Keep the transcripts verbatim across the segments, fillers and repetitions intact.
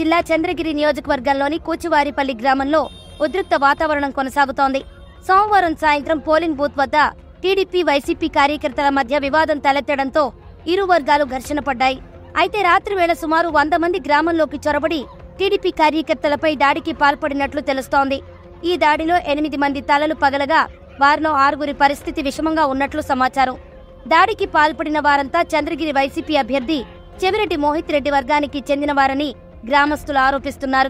జిల్లా చంద్రగిరి నియోజకవర్గంలోని కూచివారిపల్లి గ్రామంలో ఉద్రిక్త వాతావరణం కొనసాగుతోంది. సోమవారం సాయంత్రం పోలింగ్ బూత్ వద్ద టీడీపీ వైసీపీ కార్యకర్తల మధ్య వివాదం తలెత్తడంతో ఇరు వర్గాలు ఘర్షణ పడ్డాయి. అయితే రాత్రి వేళ సుమారు వంద మంది గ్రామంలోకి చొరబడి టీడీపీ కార్యకర్తలపై దాడికి పాల్పడినట్లు తెలుస్తోంది. ఈ దాడిలో ఎనిమిది మంది తలలు పగలగా వారిలో ఆరుగురి పరిస్థితి విషమంగా ఉన్నట్లు సమాచారం. దాడికి పాల్పడిన వారంతా చంద్రగిరి వైసీపీ అభ్యర్థి చెవిరెడ్డి మోహిత్ రెడ్డి వర్గానికి చెందిన వారని గ్రామస్తులు ఆరోపిస్తున్నారు.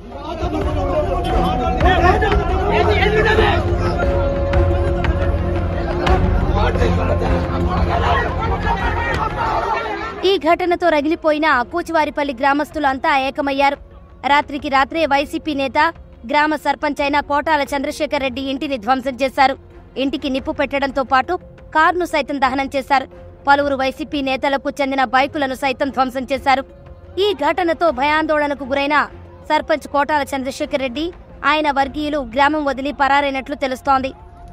ఈ ఘటనతో రగిలిపోయిన కూచివారిపల్లి గ్రామస్తులు అంతా ఏకమయ్యారు. రాత్రికి రాత్రే వైసీపీ నేత గ్రామ సర్పంచ్ అయిన కోటాల చంద్రశేఖర్ రెడ్డి ఇంటిని ధ్వంసం చేశారు. ఇంటికి నిప్పు పెట్టడంతో పాటు కారును సైతం దహనం చేశారు. పలువురు వైసీపీ నేతలకు చెందిన బైకులను సైతం ధ్వంసం చేశారు. ఈ ఘటనతో భయాందోళనకు గురైన సర్పంచ్ కోటాల చంద్రశేఖర్ రెడ్డి, ఆయన వర్గీయులు గ్రామం వదిలి పరారైనట్లు తెలుస్తోంది.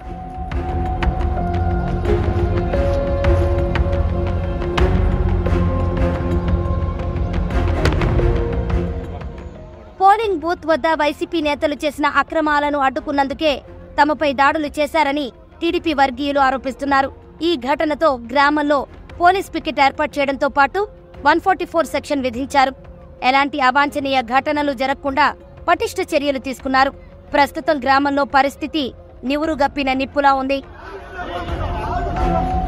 పోలింగ్ బూత్ వద్ద వైసీపీ నేతలు చేసిన అక్రమాలను అడ్డుకున్నందుకే తమపై దాడులు చేశారని టీడీపీ వర్గీయులు ఆరోపిస్తున్నారు. ఈ ఘటనతో గ్రామంలో పోలీస్ పికెట్ ఏర్పాటు చేయడంతో పాటు వన్ ఫార్టీ ఫోర్ సెక్షన్ విధించారు. ఎలాంటి అవాంఛనీయ ఘటనలు జరగకుండా పటిష్ట చర్యలు తీసుకున్నారు. ప్రస్తుతం గ్రామంలో పరిస్థితి నివురుగప్పిన నిప్పులా ఉంది.